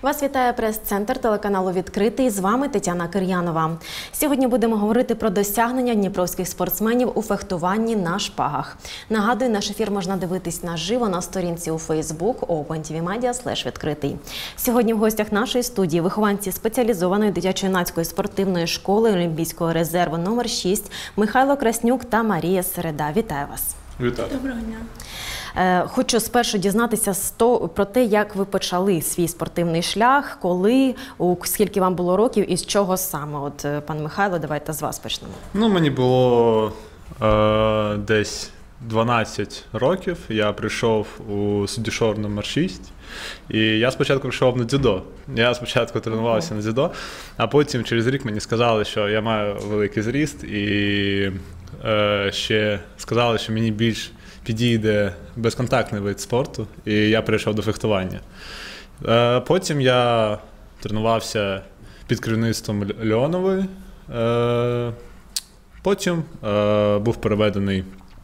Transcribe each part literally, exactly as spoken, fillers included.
Вас вітає прес-центр телеканалу «Відкритий». З вами Тетяна Кир'янова. Сьогодні будемо говорити про досягнення дніпровських спортсменів у фехтуванні на шпагах. Нагадую, наш ефір можна дивитись наживо на сторінці у Facebook open.tv.media слеш відкритий. Сьогодні в гостях нашої студії вихованці спеціалізованої дитячо-юнацької спортивної школи Олімпійського резерву номер шість Михайло Краснюк та Марія Середа. Вітаю вас. Вітаю. Доброго дня. Хочу спершу дізнатися про те, як ви почали свій спортивний шлях, коли, скільки вам було років і з чого саме. От, пан Михайло, давайте з вас почнемо. Ну, мені було е, десь дванадцять років, я прийшов у Суддішор номер шість, і я спочатку прийшов на дзюдо. Я спочатку тренувався на дзюдо, а потім через рік мені сказали, що я маю великий зріст, і е, ще сказали, що мені більш підійде безконтактний вид спорту, і я перейшов до фехтування. Е, потім я тренувався під керівництвом Леонової, е, потім е, був переведений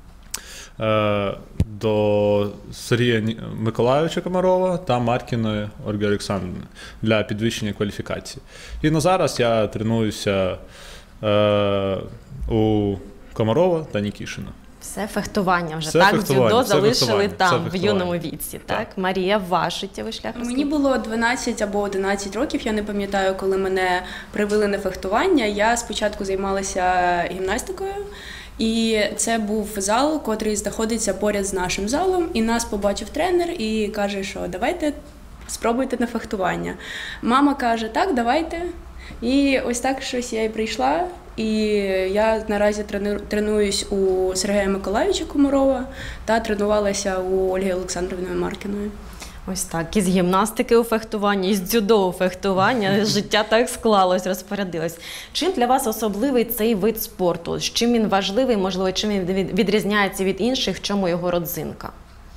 е, до Сергія Миколайовича Комарова та Маркіної Ольги Олександрівни для підвищення кваліфікації. І на зараз я тренуюся е, у Комарова та Нікішина. Все фехтування вже, все так? Фехтування, Дзюдо все залишили там, все в юному віці, так? так? Марія, ваш життєвий шлях? Мені було дванадцять або одинадцять років, я не пам'ятаю, коли мене привели на фехтування. Я спочатку займалася гімнастикою, і це був зал, котрий знаходиться поряд з нашим залом, і нас побачив тренер і каже, що давайте спробуйте на фехтування. Мама каже, так, давайте. І ось так щось я і прийшла, і я наразі тренуюсь у Сергія Миколайовича Комарова та тренувалася у Ольги Олександрівни Маркіної. Ось так, із гімнастики у фехтуванні, із дзюдо у фехтування, життя так склалось, розпорядилось. Чим для вас особливий цей вид спорту? З чим він важливий, можливо, чим він відрізняється від інших, в чому його родзинка?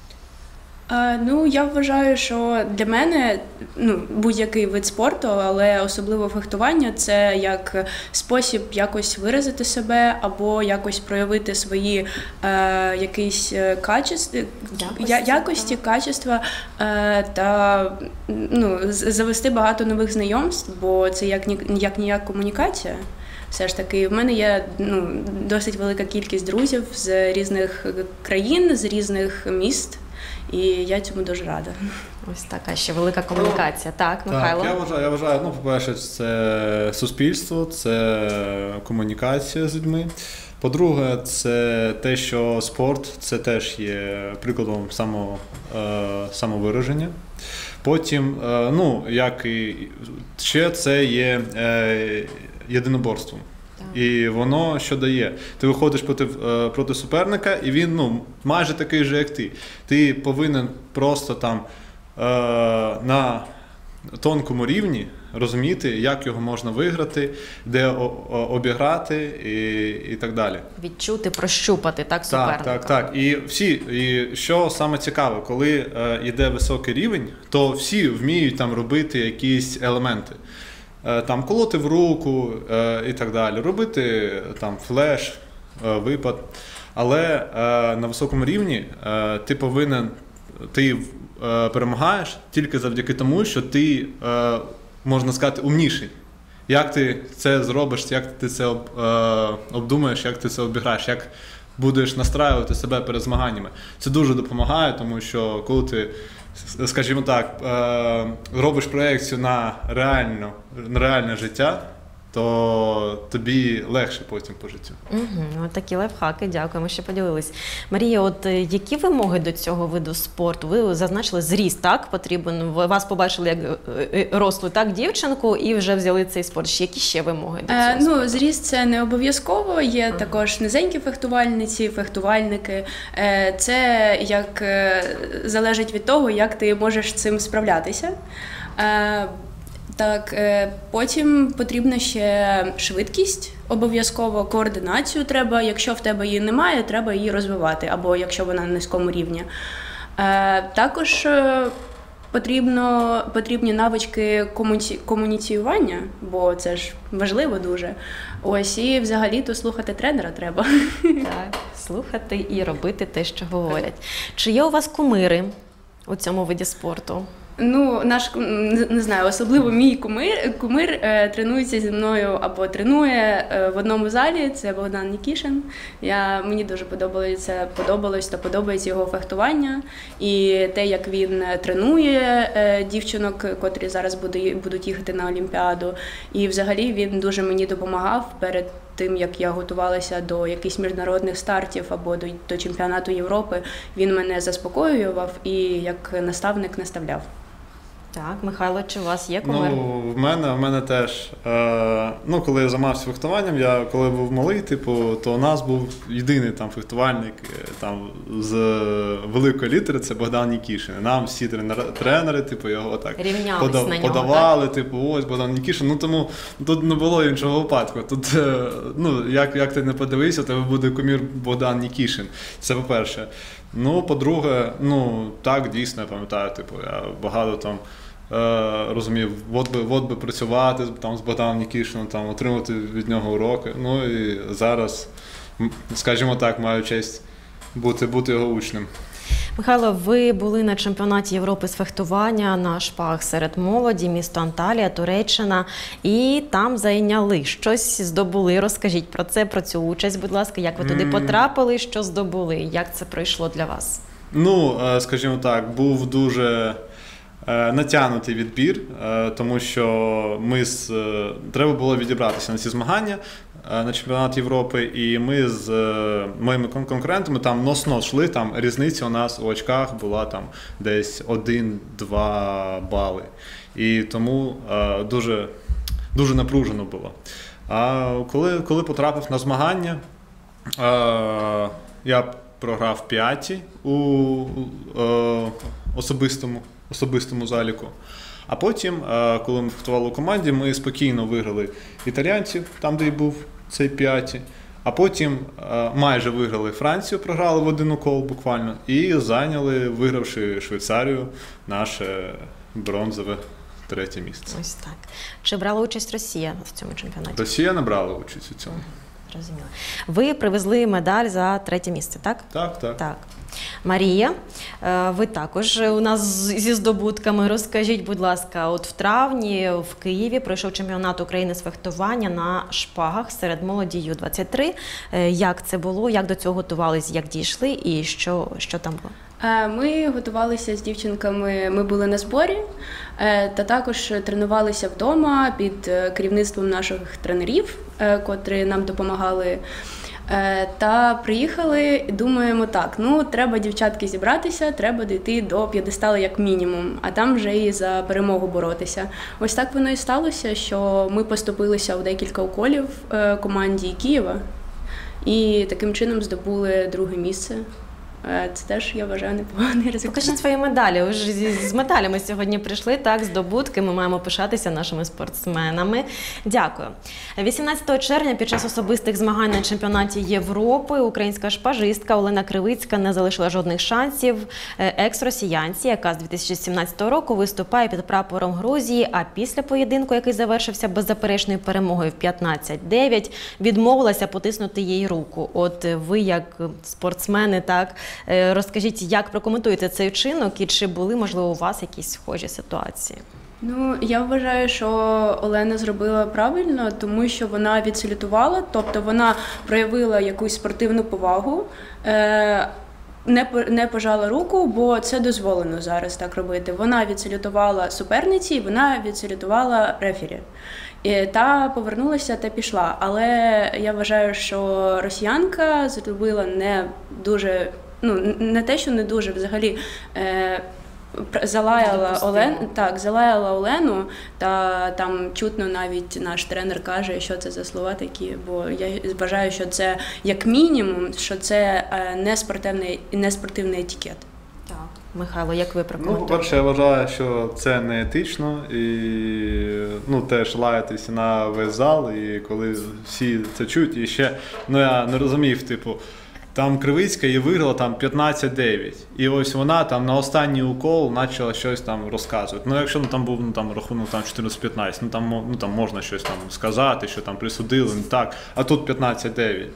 Ну, я вважаю, що для мене ну, будь-який вид спорту, але особливо фехтування – це як спосіб якось виразити себе або якось проявити свої е, якісь качества, якості, якості качества е, та ну, завести багато нових знайомств, бо це як, як ніяк комунікація. Все ж таки, в мене є ну, досить велика кількість друзів з різних країн, з різних міст. І я цьому дуже рада. Ось така ще велика комунікація. Так, Михайло? Так, я вважаю, я вважаю, ну, по-перше, це суспільство, це комунікація з людьми. По-друге, це те, що спорт – це теж є прикладом само, самовираження. Потім, ну, як і ще це є єдиноборством. І воно що дає? Ти виходиш проти, проти суперника, і він ну, майже такий же, як ти. Ти повинен просто там на тонкому рівні розуміти, як його можна виграти, де обіграти і, і так далі. Відчути, прощупати, так, суперника. Так, так, так. І всі, і що саме цікаве, коли йде високий рівень, то всі вміють там робити якісь елементи. Там колоти в руку е, і так далі, робити там флеш, е, випад. Але е, на високому рівні е, ти повинен, ти е, перемагаєш тільки завдяки тому, що ти, е, можна сказати, умніший. Як ти це зробиш, як ти це об, е, обдумаєш, як ти це обіграєш, як будеш настраювати себе перед змаганнями. Це дуже допомагає, тому що коли ти, скажімо так, робиш проєкцію на реальне, на реальне життя, то тобі легше потім по життю. Угу, от такі лайфхаки, дякуємо, що поділились. Марія, от які вимоги до цього виду спорту? Ви зазначили, зріст, так, потрібен? Вас побачили як рослу, так, дівчинку, і вже взяли цей спорт. Які ще вимоги до цього е, спорту? Ну, зріст це не обов'язково, є ага. також низенькі фехтувальниці, фехтувальники. Е, це як залежить від того, як ти можеш з цим справлятися. Е, Так, потім потрібна ще швидкість, обов'язково координацію треба, якщо в тебе її немає, треба її розвивати, або якщо вона на низькому рівні. Також потрібно, потрібні навички комуні... комуніціювання, бо це ж важливо дуже. Ось, і взагалі-то слухати тренера треба. Так, слухати і робити те, що говорять. Чи є у вас кумири у цьому виді спорту? Ну, наш не, не знаю, особливо мій кумир, кумир е, тренується зі мною або тренує е, в одному залі. Це Богдан Нікішин. Я, мені дуже подобається, подобалось та подобається його фехтування. І те, як він тренує е, дівчинок, котрі зараз буде, будуть їхати на Олімпіаду. І взагалі він дуже мені допомагав перед тим, як я готувалася до якихось міжнародних стартів або до, до чемпіонату Європи. Він мене заспокоював і як наставник наставляв. Так, Михайло, чи у вас є кумир? Ну, в мене, в мене теж. Е, ну, коли я займався фехтуванням, я коли був малий, типу, то у нас був єдиний там фехтувальник там, з великої літери, це Богдан Нікішин. Нам всі тренери, тренери типу, його так подав, на нього, подавали, так? типу, ось Богдан Нікішин. Ну, тому тут не було іншого випадку. Тут, ну, як, як ти не подивився, тебе буде кумір Богдан Нікішин. Це по-перше. Ну, по-друге, ну, так, дійсно, я пам'ятаю, типу, я багато там е, розумів, от би, от би працювати там, з Богданом Нікішином, там, отримати від нього уроки. Ну, і зараз, скажімо так, маю честь бути, бути його учнем. Михайло, ви були на чемпіонаті Європи з фехтування на шпагах серед молоді, місто Анталія, Туреччина, і там зайняли, щось здобули. Розкажіть про це, про цю участь, будь ласка, як ви туди потрапили, що здобули, як це пройшло для вас? Ну, скажімо так, був дуже натягнутий відбір, тому що ми з... треба було відібратися на ці змагання на чемпіонат Європи, і ми з моїми конкурентами там нос-нос йшли, там різниця у нас у очках була там десь один-два бали. І тому дуже, дуже напружено було. А коли, коли потрапив на змагання, я програв п'яті у особистому особистому заліку. А потім, коли ми фехтували у команді, ми спокійно виграли італійців, там, де й був цей п'яті. А потім майже виграли Францію, програли в один укол буквально, і зайняли, вигравши Швейцарію, наше бронзове третє місце. Ось так. Чи брала участь Росія в цьому чемпіонаті? Росія не брала участь у цьому. Розуміло. Ви привезли медаль за третє місце, так? Так, так. Так. Марія, ви також у нас зі здобутками. Розкажіть, будь ласка, от в травні в Києві пройшов чемпіонат України з фехтування на шпагах серед молоді ю двадцять три. Як це було, як до цього готувались, як дійшли і що, що там було? Ми готувалися з дівчинками, ми були на зборі, та також тренувалися вдома під керівництвом наших тренерів, котрі нам допомагали. Та приїхали, думаємо так, ну треба, дівчатки, зібратися, треба дійти до п'єдесталу як мінімум, а там вже і за перемогу боротися. Ось так воно і сталося, що ми поступилися у декілька уколів команді Києва і таким чином здобули друге місце. Це теж, я вважаю, непоганий результат. Покажіть свої медалі. Ви ж з медалями сьогодні прийшли, так, здобутки. Ми маємо пишатися нашими спортсменами. Дякую. вісімнадцятого червня під час особистих змагань на чемпіонаті Європи українська шпажистка Олена Кривицька не залишила жодних шансів екс-росіянці, яка з дві тисячі сімнадцятого року виступає під прапором Грузії, а після поєдинку, який завершився беззаперечною перемогою в п'ятнадцять дев'ять, відмовилася потиснути їй руку. От ви, як спортсмени, так, розкажіть, як прокоментуєте цей вчинок і чи були, можливо, у вас якісь схожі ситуації? Ну, я вважаю, що Олена зробила правильно, тому що вона відсалютувала, тобто вона проявила якусь спортивну повагу, не пожала руку, бо це дозволено зараз так робити. Вона відсалютувала суперниці, і вона відсалютувала рефері. Та повернулася та пішла. Але я вважаю, що росіянка зробила не дуже, ну не те, що не дуже, взагалі е, залаяла Олену, так, залаяла Олену, та там чутно навіть наш тренер каже, що це за слова такі, бо я вважаю, що це як мінімум, що це не спортивний, не спортивний етикет. Михайло, як ви прокоментуєте? Ну, по-перше, я вважаю, що це не етично і ну, теж лаятися на весь зал, і коли всі це чують, і ще, ну я не розумів, типу, там Кривицька і виграла там п'ятнадцять дев'ять, і ось вона там на останній укол почала щось там розказувати. Ну, якщо ну, там був ну, там, рахунок там чотирнадцять п'ятнадцять, ну там, ну там можна щось там сказати, що там присудили, не так, а тут п'ятнадцять дев'ять.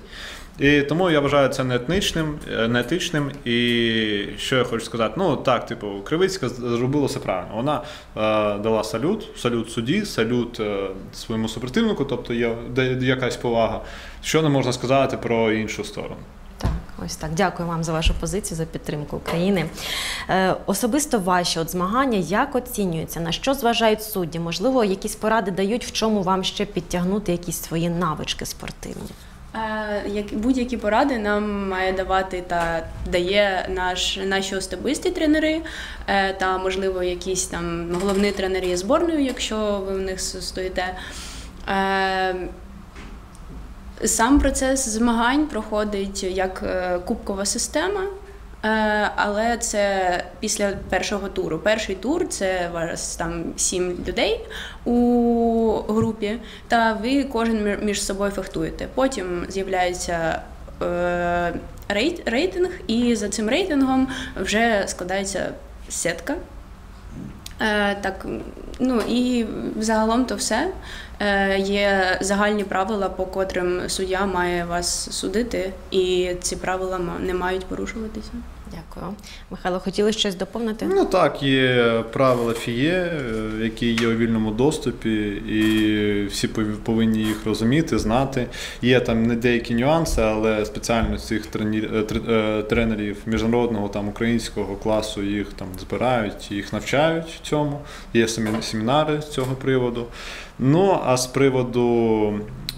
І тому я вважаю це неетичним, неетичним. І що я хочу сказати? Ну так, типу, Кривицька зробила все правильно. Вона е, дала салют, салют судді, салют е, своєму супротивнику, тобто є якась повага. Що не можна сказати про іншу сторону? Так, ось так. Дякую вам за вашу позицію, за підтримку України. Е, особисто ваші от змагання як оцінюються? На що зважають судді? Можливо, якісь поради дають, в чому вам ще підтягнути якісь свої навички спортивні? Е, як будь-які поради нам має давати та дає наш наші особисті тренери, е, та можливо якісь там головні тренери є зборною, якщо ви в них стоїте. Е, Сам процес змагань проходить як е, кубкова система, е, але це після першого туру. Перший тур – це вас там сім людей у групі, та ви кожен між собою фехтуєте. Потім з'являється е, рейт, рейтинг, і за цим рейтингом вже складається сетка. Е, так, ну і загалом то все. Е, є загальні правила, по котрим суддя має вас судити, і ці правила не мають порушуватися. Дякую. Михайло, хотіли щось доповнити? Ну так, є правила ФІЄ, які є у вільному доступі, і всі повинні їх розуміти, знати. Є там не деякі нюанси, але спеціально цих тренерів міжнародного, там, українського класу їх там збирають, їх навчають цьому. Є семінари з цього приводу. Ну, а з приводу...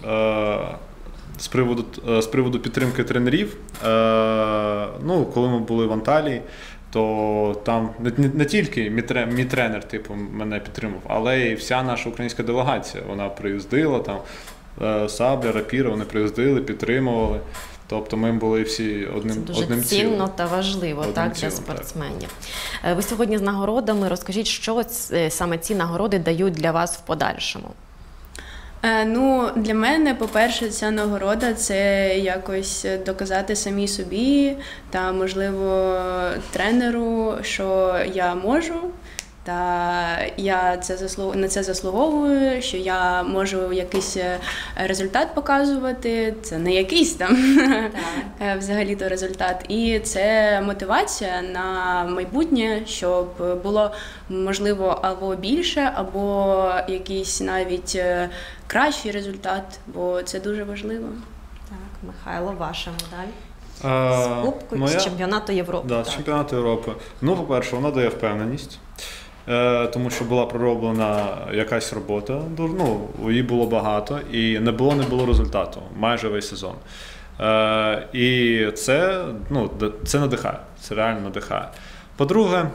З приводу, з приводу підтримки тренерів, ну, коли ми були в Анталії, то там не, не тільки мій, мій тренер типу, мене підтримав, але й вся наша українська делегація. Вона приїздила, там, Сабля, Рапіра, вони приїздили, підтримували. Тобто ми були всі одним цілим. Це дуже одним цінно цілим. Та важливо одним так, цілим, для спортсменів. Так. Ви сьогодні з нагородами. Розкажіть, що саме ці нагороди дають для вас в подальшому? Ну, для мене, по-перше, ця нагорода – це якось доказати самій собі та, можливо, тренеру, що я можу, та я це заслуг... на це заслуговую, що я можу якийсь результат показувати. Це не якийсь там взагалі-то результат. І це мотивація на майбутнє, щоб було, можливо, або більше, або якийсь навіть кращий результат, бо це дуже важливо. Так, Михайло, ваша медаль. А, з Кубку, моя... з чемпіонату Європи. Да, з чемпіонату Європи. Ну, по-перше, вона дає впевненість. Тому що була пророблена якась робота, ну, її було багато, і не було не було результату майже весь сезон. І це, ну, це надихає, це реально надихає. По-друге,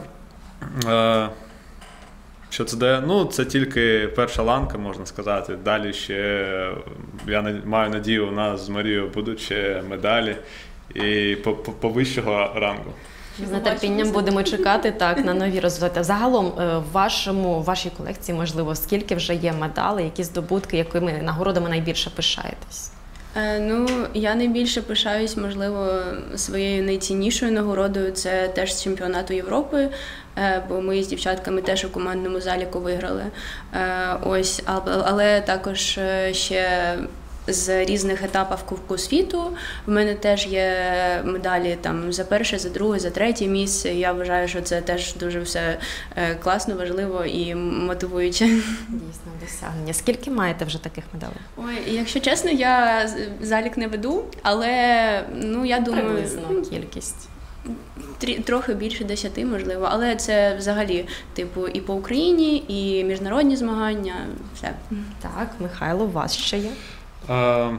що це дає? Ну, це тільки перша ланка, можна сказати. Далі ще, я маю надію, у нас з Марією будуть ще медалі і повищого рангу. З нетерпінням будемо чекати так на нові результати. Загалом в вашому, в вашій колекції, можливо, скільки вже є медалей, які здобутки, якими нагородами найбільше пишаєтесь? Е, ну, я найбільше пишаюсь, можливо, своєю найціннішою нагородою. Це теж з чемпіонату Європи, е, бо ми з дівчатками теж у командному заліку виграли. Е, ось, але також ще з різних етапів Кубку світу. В мене теж є медалі там за перше, за друге, за третє місце. Я вважаю, що це теж дуже все класно, важливо і мотивуюче. Дійсно, досягнення. Скільки маєте вже таких медалей? Ой, якщо чесно, я залік не веду, але ну я думаю, приблизно кількість. Трохи більше десяти, можливо, але це взагалі, типу, і по Україні, і міжнародні змагання, все. Так, Михайло, у вас ще є? А,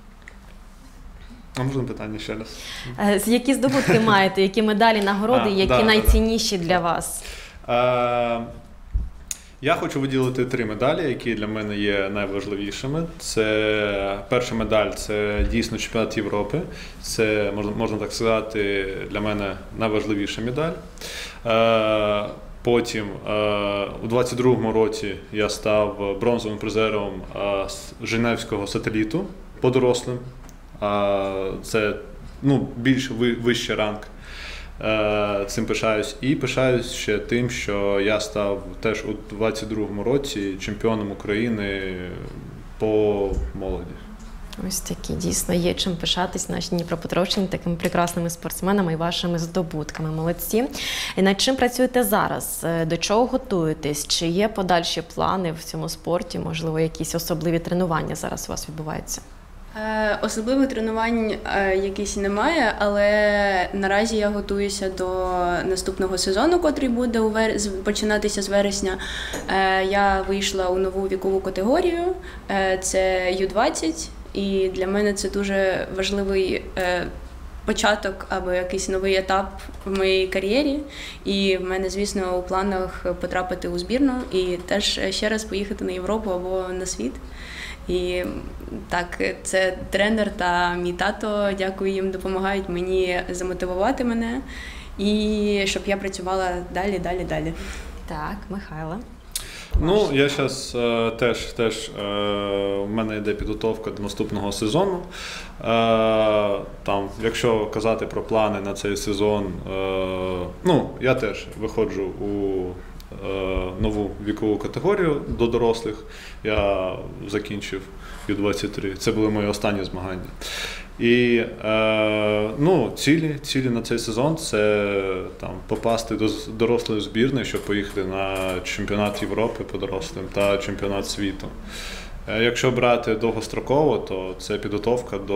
а можна питання ще раз? Які здобутки маєте, які медалі, нагороди, а, які да, найцінніші да. для вас? А, я хочу виділити три медалі, які для мене є найважливішими. Це перша медаль – це дійсно чемпіонат Європи. Це, можна, можна так сказати, для мене найважливіша медаль. А, Потім у двадцять другому році я став бронзовим призером Женевського сателіту по дорослим. Це ну, більш вищий ранг. Цим пишаюсь. І пишаюсь ще тим, що я став теж у двадцять другому році чемпіоном України по молоді. Ось такі, дійсно, є чим пишатись наші Дніпропетровщині такими прекрасними спортсменами і вашими здобутками. Молодці. І над чим працюєте зараз? До чого готуєтесь? Чи є подальші плани в цьому спорті? Можливо, якісь особливі тренування зараз у вас відбуваються? Е, Особливих тренувань е, якісь немає, але наразі я готуюся до наступного сезону, котрий буде у вер... з- починатися з вересня. Е, Я вийшла у нову вікову категорію, е, це ю двадцять, і для мене це дуже важливий е, початок або якийсь новий етап в моїй кар'єрі. І в мене, звісно, у планах потрапити у збірну і теж ще раз поїхати на Європу або на світ. І так, це тренер та мій тато, дякую їм, допомагають мені замотивувати мене і щоб я працювала далі, далі, далі. Так, Михайло. Ну, я зараз е, теж, теж е, у мене йде підготовка до наступного сезону. Е, там, якщо казати про плани на цей сезон, е, ну, я теж виходжу у е, нову вікову категорію до дорослих. Я закінчив ю двадцять три. Це були мої останні змагання. І е, ну, цілі, цілі на цей сезон – це там, попасти до з- дорослої збірної, щоб поїхати на чемпіонат Європи по дорослим та чемпіонат світу. Е, Якщо брати довгостроково, то це підготовка до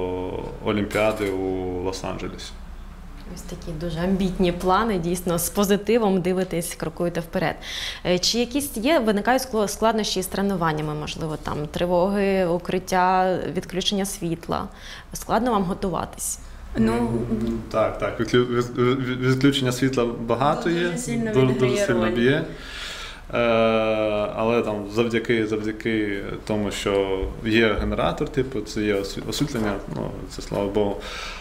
Олімпіади у Лос-Анджелесі. Ось такі дуже амбітні плани, дійсно, з позитивом дивитесь, крокуєте вперед. Е, Чи якісь є, виникають скло- складнощі з тренуваннями, можливо, там тривоги, укриття, відключення світла? Складно вам готуватись? Ну, Так, так. Відклю- від- від- Відключення світла багато є, Дуже сильно дуже, відграє дуже сильно роль. б'є. Е, але там завдяки, завдяки тому, що є генератор, типу, це є осві- освітлення, ну, це слава Богу.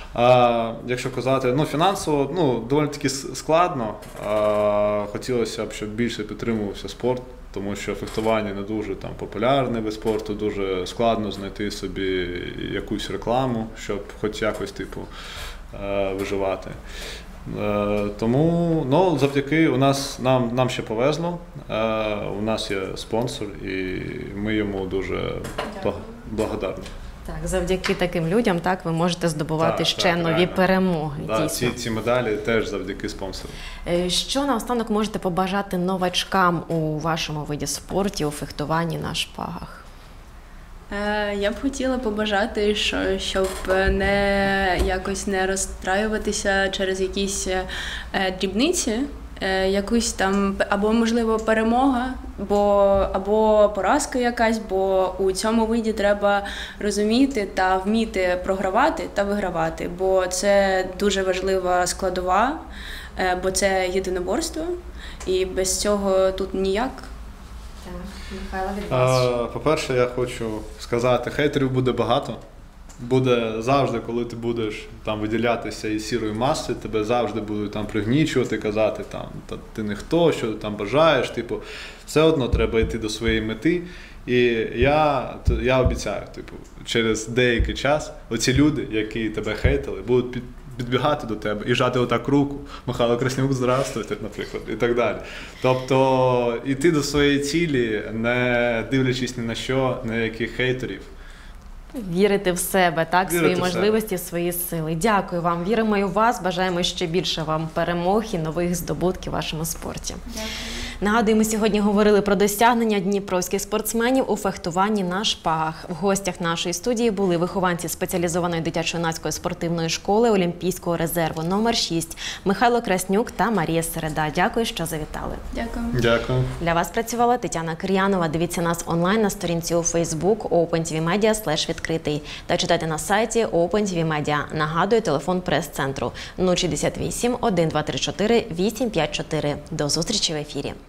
А якщо казати, ну, фінансово, ну, доволі таки с- складно. А, хотілося б, щоб більше підтримувався спорт, тому що фехтування не дуже там популярне без спорту, дуже складно знайти собі якусь рекламу, щоб хоч якось, типу, е, виживати. Е, Тому ну, завдяки у нас нам, нам ще повезло. Е, У нас є спонсор, і ми йому дуже бла- благодарні. Так, завдяки таким людям, так, ви можете здобувати Так, ще так, нові реально. перемоги, Да, дійсно. ці, ці медалі теж завдяки спонсору. Е, Що наостанок можете побажати новачкам у вашому виді спорту, у фехтуванні на шпагах? Е, Я б хотіла побажати, що- щоб не якось не розстраюватися через якісь е, дрібниці, е, якусь там п- або можливо перемога, бо або поразка якась, бо у цьому виді треба розуміти та вміти програвати та вигравати, бо це дуже важлива складова, е, бо це єдиноборство, і без цього тут ніяк. Так, Михайло, від Е, По-перше, я хочу сказати, хейтерів буде багато. Буде завжди, коли ти будеш там виділятися із сірої маси, тебе завжди будуть там пригнічувати, казати, там, та ти не хто, що ти там бажаєш. Типу, все одно треба йти до своєї мети. І я, т- я обіцяю, типу, через деякий час оці люди, які тебе хейтили, будуть під, підбігати до тебе і жати отак руку. Михайло Краснюк, здравствуйте, наприклад, і так далі. Тобто, йти до своєї цілі, не дивлячись ні на що, на яких хейтерів. Вірити в себе, так, Вірити свої в себе. можливості, свої сили. Дякую вам, віримо і в вас, бажаємо ще більше вам перемог і нових здобутків у вашому спорті. Нагадую, ми сьогодні говорили про досягнення дніпровських спортсменів у фехтуванні на шпагах. В гостях нашої студії були вихованці спеціалізованої дитячо-юнацької спортивної школи Олімпійського резерву номер шість Михайло Краснюк та Марія Середа. Дякую, що завітали. Дякую. Дякую. Для вас працювала Тетяна Кир'янова. Дивіться нас онлайн на сторінці у Facebook OpenTVMedia слеш відкритий та читайте на сайті OpenTVMedia. Нагадую, телефон прес-центру нуль шістдесят вісім, один два три чотири, вісім п'ять чотири. До зустрічі в ефірі.